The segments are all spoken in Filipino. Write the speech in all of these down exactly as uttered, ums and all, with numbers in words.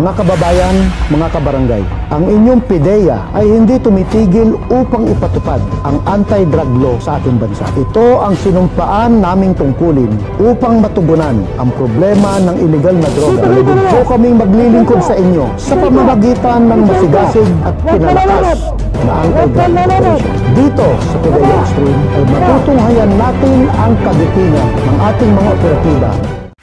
Mga kababayan, mga kabarangay, ang inyong P D E A ay hindi tumitigil upang ipatupad ang anti-drug law sa ating bansa. Ito ang sinumpaan naming tungkulin upang matugunan ang problema ng illegal na droga. Lubog po kaming maglilingkod sa inyo sa pamamagitan ng masigasig at pinalakas na anti-drug operation. Dito sa P D E A Extreme ay matutunghayan natin ang kagitingan ng ating mga operatiba.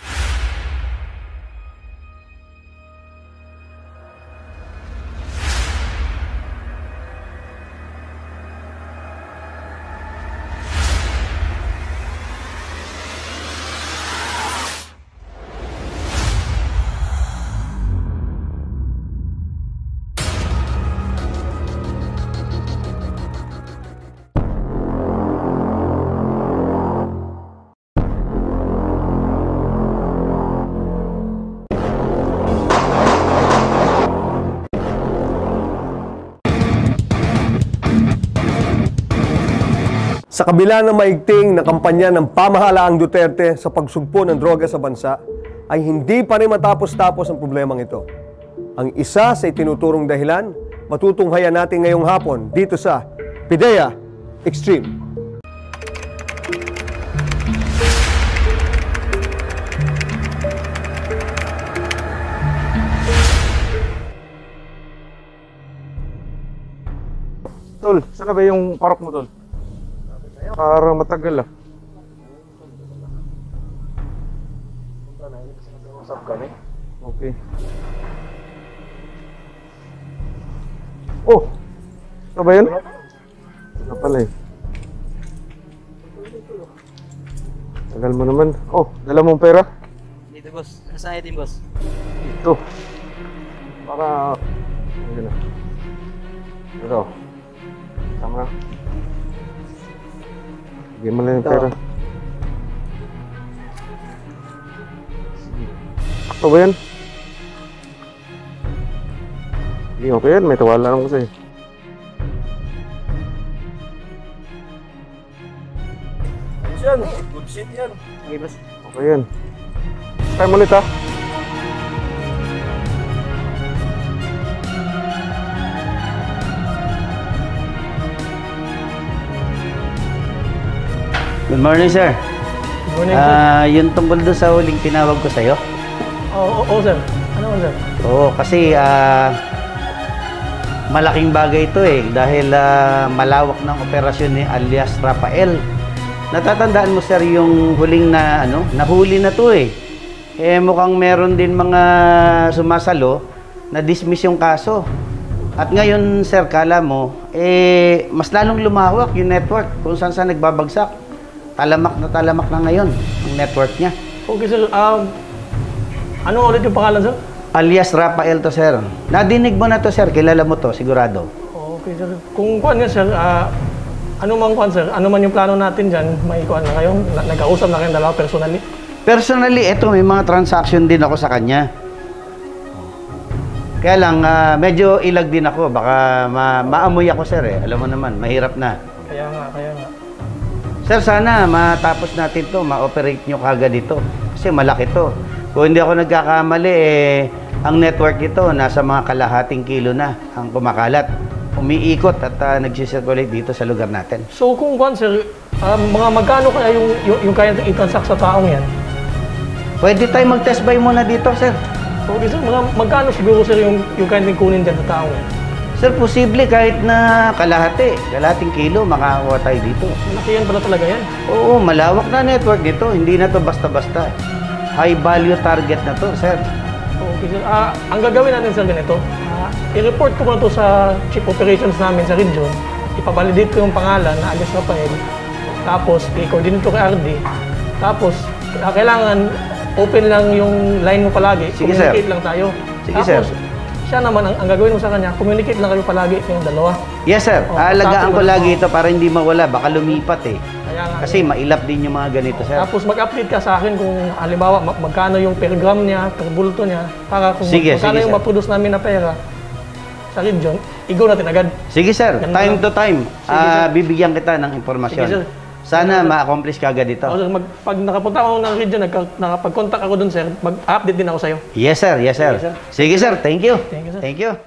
Sa kabila ng maigting na kampanya ng pamahalaang Duterte sa pagsugpo ng droga sa bansa, ay hindi pa rin matapos-tapos ang problemang ito. Ang isa sa itinuturong dahilan, matutunghayan natin ngayong hapon dito sa P D E A Extreme. Tol, saan ba yung parok mo, Tol? Para matagal ah. Usap kami. Okay. Oh! Ito ba yun? Ito pala eh. Tagal mo naman. Oh, dala mong pera? Dito boss. Nasaan item boss? Ito. Para... Ayun na. Ito. Tama. Bigyan mo lang yung pera. Ito ba yan? Hindi, okay yan. May tawala lang ko sa'yo. Ayos yan. Good shit yan. Okay, boss. Okay yan. Time ulit ha. Good morning, sir. Good morning, sir. Ah, yung tungkol doon sa huling tinawag ko sa'yo? Oo, oo, sir. Ano man, sir? Oo, kasi ah, malaking bagay ito eh. Dahil ah, malawak ng operasyon ni alias Rafael. Natatandaan mo, sir, yung huling na, ano, nahuli na to eh. Eh, mukhang meron din mga sumasalo na dismiss yung kaso. At ngayon, sir, kala mo, eh, mas lalong lumawak yung network kung saan saan nagbabagsak. Talamak na talamak na ngayon ang network niya. Okay, sir. Um, ano ulit yung pangalan, sir? Alias Rafael to, sir. Nadinig mo na to, sir. Kilala mo to, sigurado. Okay, sir. Kung kuhan nga, sir, uh, ano man kuhan, sir, ano man yung plano natin dyan, may kuhan na kayo, nagkausap na kayong dalawa personally? Personally, eto, may mga transaction din ako sa kanya. Kaya lang, uh, medyo ilag din ako. Baka ma maamoy ako, sir, eh. Alam mo naman, mahirap na. Kaya nga, kaya nga. Sir, sana matapos natin to, ma-operate nyo kagad dito. Kasi malaki to. Kung hindi ako nagkakamali, eh, ang network nito nasa mga kalahating kilo na ang kumakalat. Umiikot at uh, nagsisirculate dito sa lugar natin. So kung kuhan, sir, um, mga magkano kaya yung, yung, yung kaya itransact sa taong yan? Pwede tayo mag-test buy muna dito, sir. Okay, sir. Mga magkano siguro, sir, yung, yung kaya kunin dyan sa taong yan? Sir, posible kahit na kalahati, kalahating kilo, makakuha tayo dito. Malaki yan pala talaga yan? Oo, malawak na network nito. Hindi na to basta-basta. High value target na to, sir. Okay, sir. Uh, ang gagawin natin, sir, ganito. Uh, I-report ko muna to sa Chief Operations namin sa region. Ipabalidate ko yung pangalan na alias Rafael. Tapos, i-coordinate ko kay R D. Tapos, uh, kailangan open lang yung line mo palagi. Sige, communicate sir. lang tayo. Sige, Tapos, sir. Siya naman, ang, ang gagawin mo sa kanya, communicate lang kayo palagi kayong dalawa. Yes, sir. Oh, Aalagaan ko mo lagi ito para hindi mawala. Baka lumipat eh. Kaya nga, Kasi mailap din yung mga ganito, sir. Tapos mag-update ka sa akin kung halimbawa mag magkano yung per gram niya, per bulto niya, para kung Sige, magkano sige, yung sir. ma-produce namin na pera sa region, i-go natin agad. Sige, sir. Ganun Time lang. to time. Sige, Ah, sir. bibigyan kita ng impormasyon. Sige, sir. Sana ma-accomplish ka agad ito. Oh, sir, mag, pag nakapunta ako ng region, nakapag-contact ako dun, sir, mag-update din ako sa'yo. Yes, sir. Yes, sir. Sige, sir. Sige, sir. Thank you. Thank you, sir. Thank you.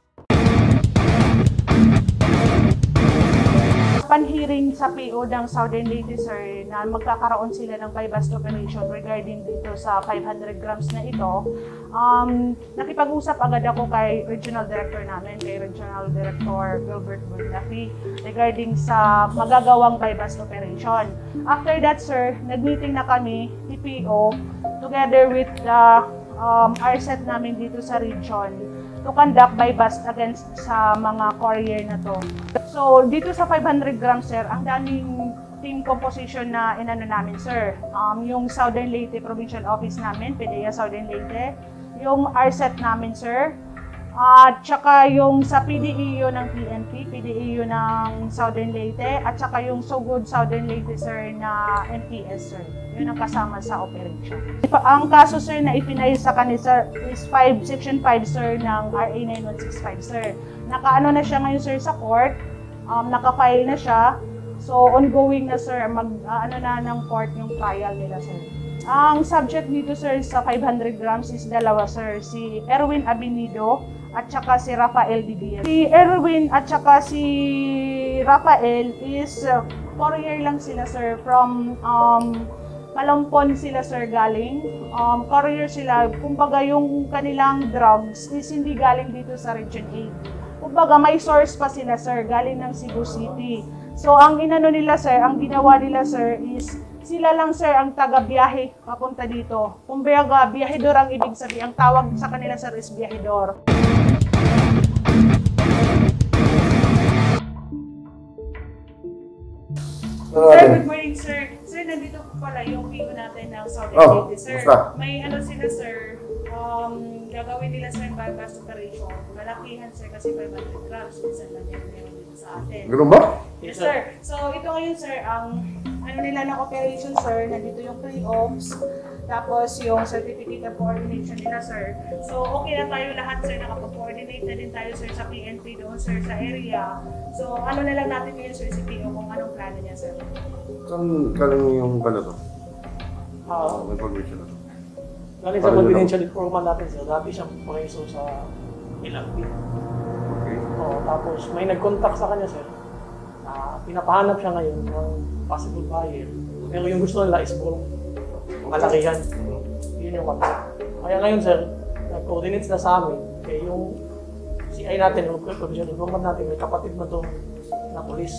Pan-hearing sa P O ng Southern Leyte, sir, na magkakaroon sila ng buy-bust operation regarding dito sa five hundred grams na ito. Um, nakipag-usap agad ako kay Regional Director namin, kay Regional Director Gilbert V regarding sa magagawang buy-bust operation. After that, sir, nag-meeting na kami ni P O together with the um, R S E T namin dito sa region to conduct buy-bust against sa mga courier na to. So, dito sa five hundred grams, sir, ang daming team composition na inano namin, sir. Um, yung Southern Leyte Provincial Office namin, P D E A Southern Leyte, yung R S E T namin, sir, at saka yung sa P D E A ng P N P, P D E A ng Southern Leyte, at saka yung Sogod Southern Leyte, sir, na M P S, sir. Yun ang kasama sa operation. Ang kaso, sir, na ipinail sa kanila, sir, is five, Section five, sir, ng R A nine one six five, sir. Nakaano na siya ngayon, sir, sa court. Um, naka-file na siya. So, ongoing na, sir. Mag, uh, ano na ng court yung trial nila, sir. Ang subject dito, sir, sa five hundred grams is dalawa, sir. Si Erwin Avenido at saka si Rafael Guia. Si Erwin at saka si Rafael is uh, courier lang sila, sir, from um, Palompon sila, sir, galing. Um, courier sila. Kumbaga, yung kanilang drugs is hindi galing dito sa Region eight. Kumbaga, may source pa sila, sir, galing ng Cebu City. So, ang inano nila, sir, ang ginawa nila, sir, is sila lang, sir, ang taga-biyahe papunta dito. Kumbaga, biyahedor ang ibig sabihin. Ang tawag sa kanila, sir, is biyahedor. Sir, good morning, sir. Sir, nandito po pala yung P O natin ng Southern Oh, Leyte, sir. basta. May ano sila, sir, um, gagawin nila, sir, bypass operation. Malakihan, sir, kasi five hundred grams. Minsan lang yan meron dito sa atin. Ganun ba? Yes, sir. So, ito ngayon, sir, ang ano nila ng operation, sir, nandito yung pre-ops, tapos yung certificate of coordination nila, sir. So, okay na tayo lahat, sir, nakapag-coordinate na din tayo, sir, sa P N P doon, sir, sa area. So, ano na lang natin ngayon, sir, si P O, kung anong plano niya, sir. Saan galing yung pala to? Ah, May information na to. galing sa confidential informant natin, sir. Dati siyang preso sa ilang week. Okay. Oo, tapos may nag-contact sa kanya, sir. Ah, pinapahanap siya ngayon ng possible buyer. Pero yung gusto nila is puro malakihan. Yun yung contact. Kaya ngayon, sir, nag-coordinate sila sa amin. Kaya yung C I natin, yung provincial informant natin, may kapatid na to na polis.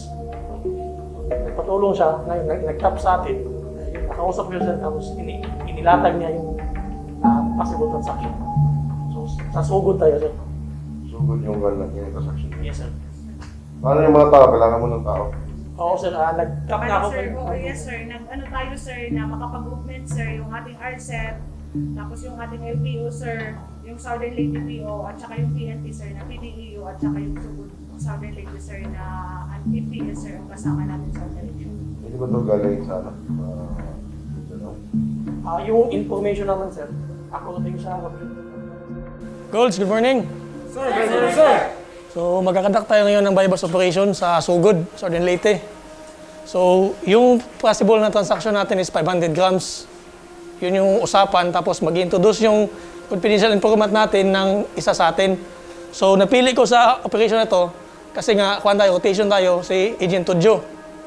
Nagpatulong siya, ngayon nag-tap sa atin. Ayun, nakausap ko siya, tapos ini inilatag niya yung uh, possible transaction. So, sa Sogod tayo, sir. Sugod yung galang yung transaction. Yes, sir. Paano yung mga tao? Kailangan mo ng tao? Oo, sir. Uh, Nag-tap na ako. Sir, oh, yes, sir. Nag, ano tayo, sir, na makapag-movement, sir, yung ating R S E T, tapos yung ating L P O, sir, yung Southern Leyte P O, at saka yung P N P, sir, na P D E A, at saka yung Sogod Southern Leyte, sir, na E P S, sir, ang kasama natin sa operation. Hindi ba ito galing sa ano? Uh, ano? Uh, yung information naman, sir, ako rin sa Golds, good morning. Sir, sir, sir! So, magkakandak tayo ngayon ng buy-bust operation sa Sogod, Southern Leyte. So, yung possible na transaction natin is five hundred grams. Yun yung usapan, tapos mag-introduce yung confidential informant natin ng isa sa atin. So, napili ko sa operation na to kasi nga, kuhan tayo, rotation tayo, si Agent Tudjo.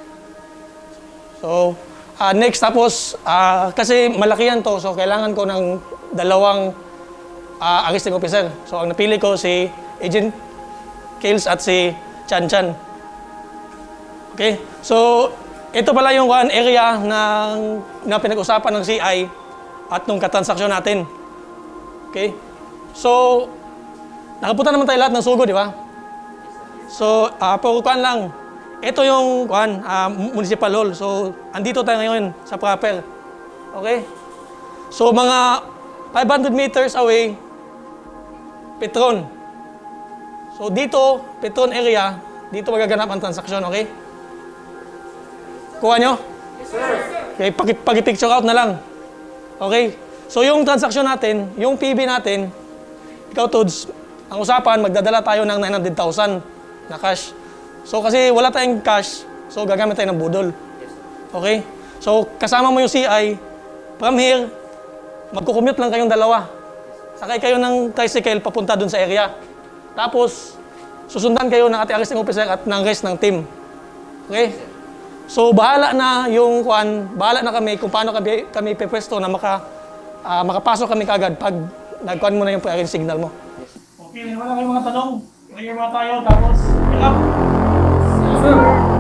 So, uh, next, tapos, uh, kasi malaki yan to, so kailangan ko ng dalawang uh, arresting officer. So, ang napili ko si Agent Kales at si Chan Chan. Okay? So, ito pala yung one area ng, na pinag-usapan ng C I at nung katransaksyon natin. Okay? So, nakapunta naman tayo lahat ng Sogod, di ba? So, uh, pagkukuhan lang. Ito yung kuhan, uh, municipal hall. So, andito tayo ngayon sa proper. Okay? So, mga five hundred meters away, Petron. So, dito, Petron area, dito magaganap ang transaksyon, okay? Kuha nyo? Yes, sir. Okay, pag-picture out na lang. Okay? So, yung transaksyon natin, yung P B natin, ikaw, Tods, ang usapan, magdadala tayo ng nine hundred thousand na cash. So, kasi wala tayong cash, so gagamit tayo ng budol. Okay? So, kasama mo yung C I, from here, magkukommute lang kayong dalawa. Sakay kayo ng tricycle papunta dun sa area. Tapos, susundan kayo ng ating arresting officer at ng rest ng team. Okay? So, bahala na yung kuan, bahala na kami kung paano kami, kami pepwesto na maka, uh, makapasok kami kagad pag nagkuhan mo na yung pre-arrange signal mo. Okay, wala kayong mga tanong. Clear mga tayo, tapos, pick up. Yes, sir.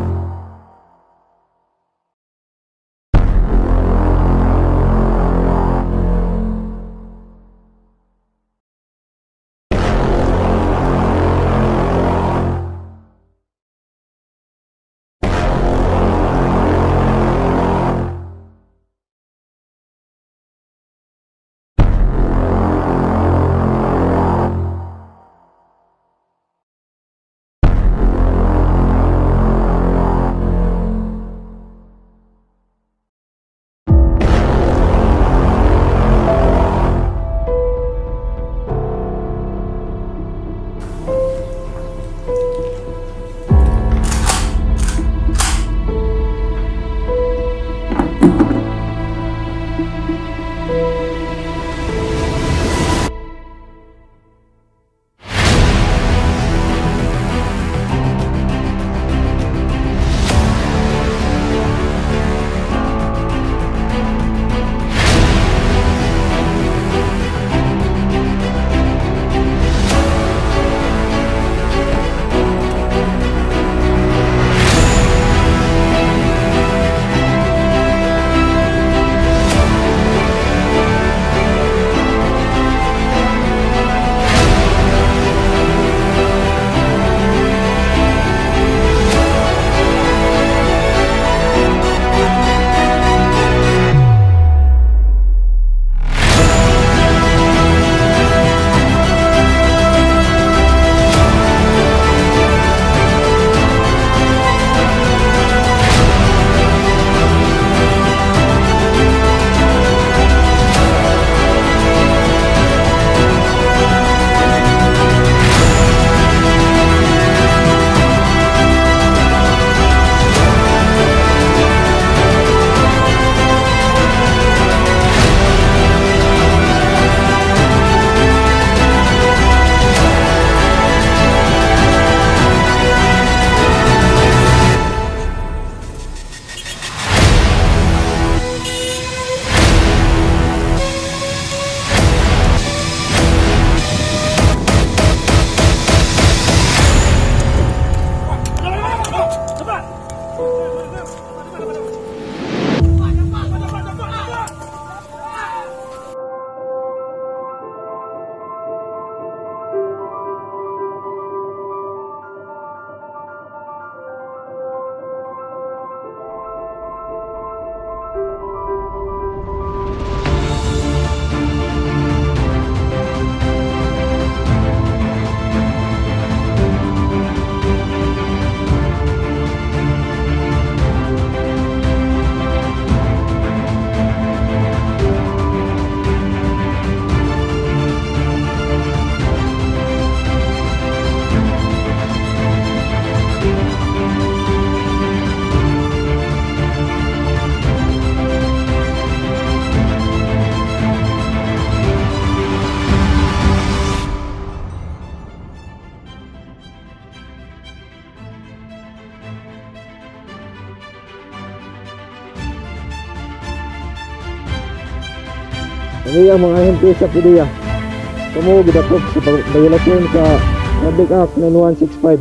Ini ang mga ahente sa P D E A. Kamu gidakop sa violation sa Public Act nine one six five.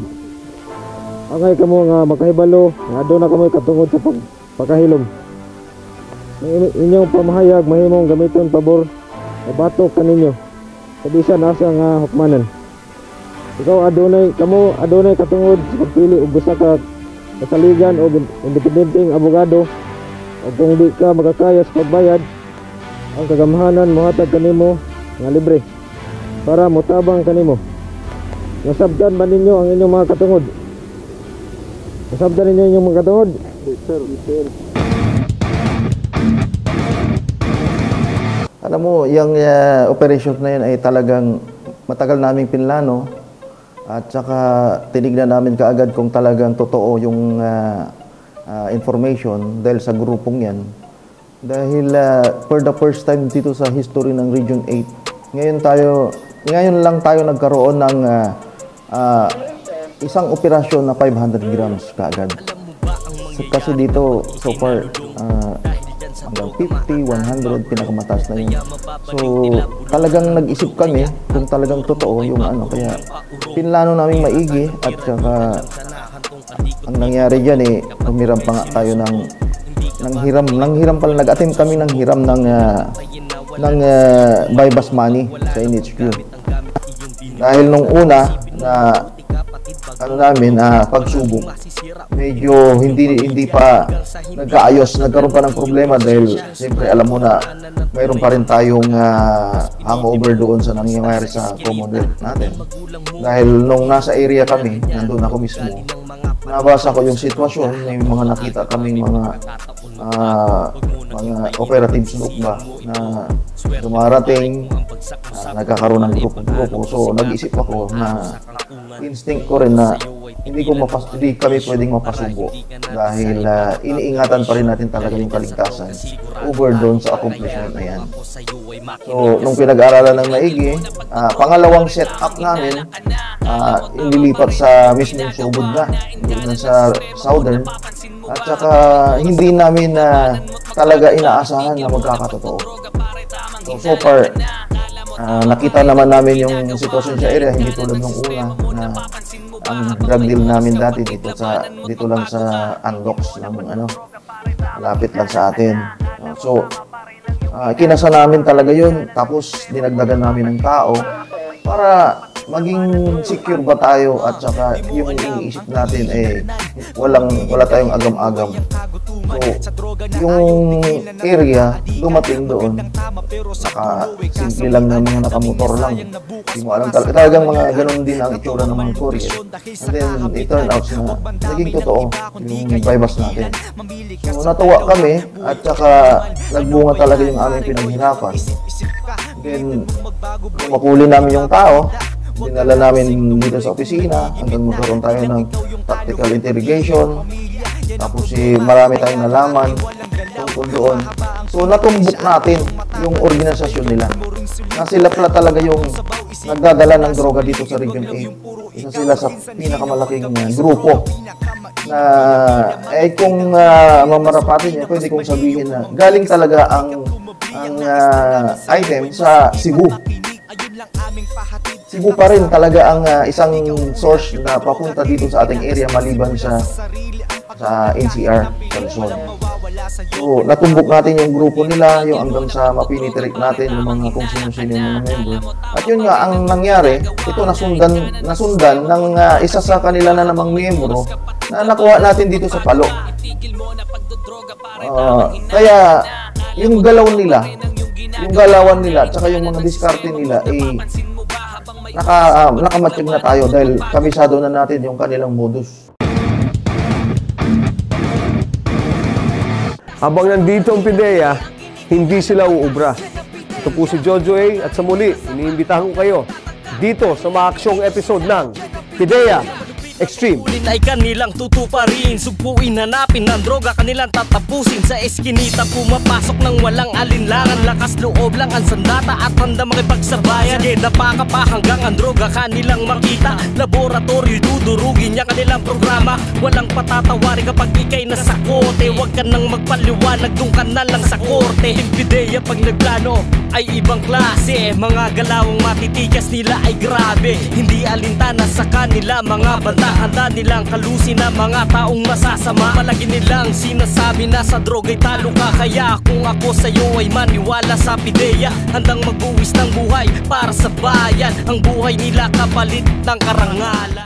Angay kamo nga makahibalo nga adto na kamo katungod sa pag pagkahilom. Ang inyong pamahayag mahimong gamiton pabor o batok kaninyo. Kabisan asa nga hukmanan. Ikaw adunay kamo adunay katungod sa pagpili og usa ka kasaligan o independenteng abogado. O kung di ka magakaya sa pagbayad, ang kagamhanan mohatag kanimo nga libre para motabang kanimo. Nasabtan ba ninyo ang inyong mga katungod? Nasabtan ninyo inyong mga katungod? Sir, sir. Alam mo, yung uh, operations na yun ay talagang matagal naming pinlano at saka tinignan namin kaagad kung talagang totoo yung uh, uh, information dahil sa grupong yan. Dahil uh, for the first time dito sa history ng Region eight, ngayon tayo, ngayon lang tayo nagkaroon ng uh, uh, isang operasyon na five hundred grams kaagad. Kasi dito, so far, uh, hanggang fifty, one hundred, pinakamataas na yun. So, talagang nag-isip kami kung talagang totoo yung ano. Kaya, pinlano namin maigi at saka ang nangyari dyan eh, humiram pa nga tayo ng, ng hiram. Nang hiram pala, nag-attempt kami ng hiram ng, uh, ng uh, buy-bus money sa N H Q. Dahil nung una, na ano namin, uh, pagsubok, medyo hindi hindi pa nagkaayos, nagkaroon pa ng problema dahil siyempre alam mo na mayroon pa rin tayong uh, hangover doon sa nangyayari sa Commonwealth natin. Dahil nung nasa area kami, nandun ako mismo, nabasa ko yung sitwasyon, may mga nakita kaming mga uh, mga operatives ba na dumarating, uh, nagkakaroon ng grupo-grupo. So nag-isip ako na instinct ko rin na hindi ko mapas hindi kami pwedeng mapasubo dahil uh, iniingatan pa rin natin talaga yung kaligtasan over doon sa accomplishment na yan. So, nung pinag-aaralan ng maigi, uh, pangalawang set-up namin, uh, inilipat sa mismong Sogod na, hindi na sa Southern, at saka hindi namin uh, talaga inaasahan na magkakatotoo. So, so far, uh, nakita naman namin yung sitwasyon sa area, hindi tulad nung una na ang drug deal namin dati dito sa dito lang sa unlocks ng ano, lapit lang sa atin. Uh, so, uh, kinasa namin talaga yun, tapos dinagdagan namin ng tao para maging secure ba tayo at saka yung iniisip natin eh walang wala tayong agam-agam. So, yung area dumating doon, naka simple lang na mga nakamotor lang. Hindi mo alam talaga, talagang mga ganun din ang itsura ng mga courier. And then it turned out na naging totoo yung buy-bus natin. So, natuwa kami at saka nagbunga talaga yung aming pinaghirapan. Then mapuli namin yung tao, dinala namin dito sa opisina hanggang magkaroon tayo ng tactical interrogation. Tapos eh, marami tayong nalaman tungkol doon. So natumbok natin yung organisasyon nila. Na sila pala talaga yung nagdadala ng droga dito sa Region eight. Isa sila sa pinakamalaking uh, grupo. Na eh kung uh, mamarapatin niya, pwede kong sabihin na galing talaga ang ang uh, item sa Cebu. Cebu pa rin talaga ang uh, isang source na papunta dito sa ating area maliban sa sa N C R, sa Luzon. So, natumbok natin yung grupo nila, yung hanggang sa mapinitrate natin yung mga kung sino-sino yung mga member. At yun nga, ang nangyari, ito nasundan, nasundan ng uh, isa sa kanila na namang miyembro na nakuha natin dito sa Palo. Uh, kaya, yung galaw nila, yung galawan nila, tsaka yung mga diskarte nila, eh, naka, uh, nakamatsyag na tayo dahil kabisado na natin yung kanilang modus. Habang nandito ang P D E A, hindi sila uubra. Ito po si Jojo A at sa muli, iniimbitahan ko kayo dito sa maaksyong episode ng P D E A Extreme. Ulit ay kanilang tutuparin, sugpuin, hanapin ng droga, kanilang tatapusin. Sa eskinita pumapasok ng walang alinlangan, lakas loob lang ang sandata at handa makipagsarbayan. Sige, napaka pa hanggang ang droga kanilang makita. Laboratorio, dudurugin niya kanilang programa. Walang patatawarin kapag ikay nasa kote. Huwag ka nang magpaliwanag, doon ka na lang sa korte. Yung P D E A pag nagplano ay ibang klase. Mga galawang matitigas nila ay grabe. Hindi alintana sa kanila mga banta. Handa nilang kalusin na mga taong masasama. Palagi nilang sinasabi na sa droga'y talo ka. Kaya kung ako sa'yo ay maniwala sa P D E A, handang mag-uwis ng buhay para sa bayan. Ang buhay nila kapalit ng karangalan.